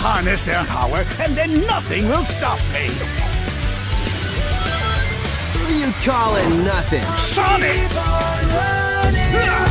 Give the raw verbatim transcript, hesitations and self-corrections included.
harness their power, and then nothing will stop me! Who you calling nothing? Sonic!